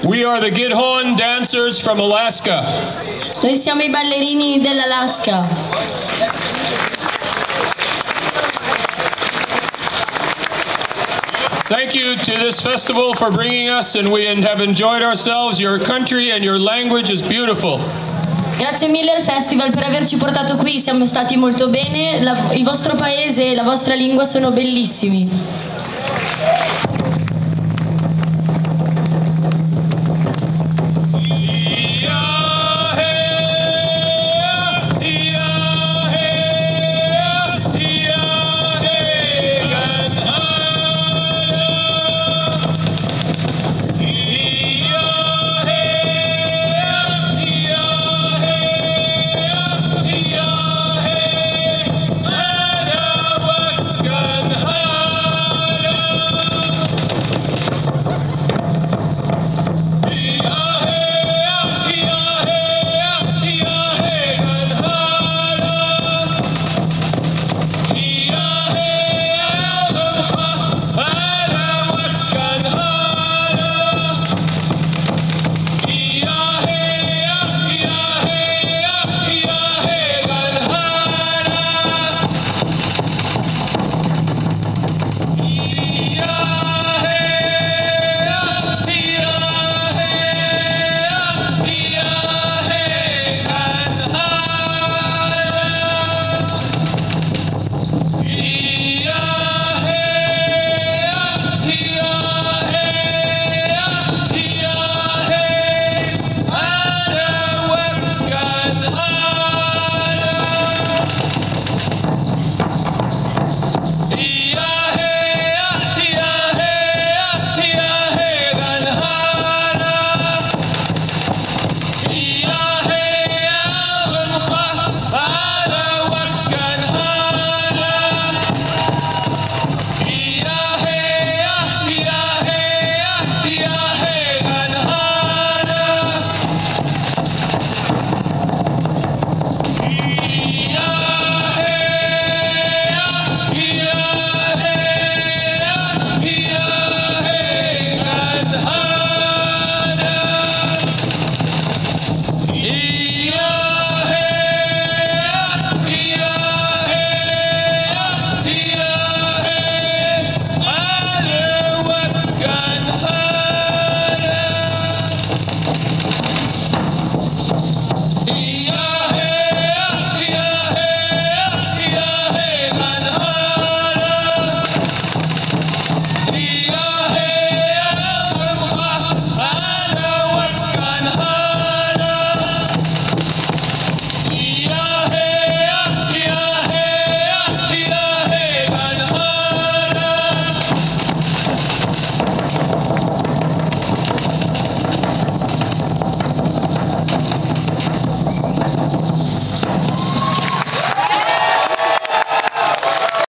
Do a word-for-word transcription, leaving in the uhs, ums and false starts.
We are the Gidhon dancers from Alaska. Noi siamo i ballerini dell'Alaska. Thank you to this festival for bringing us, and we have enjoyed ourselves. Your country and your language is beautiful. Grazie mille al festival per averci portato qui, siamo stati molto bene, la, il vostro paese e la vostra lingua sono bellissimi.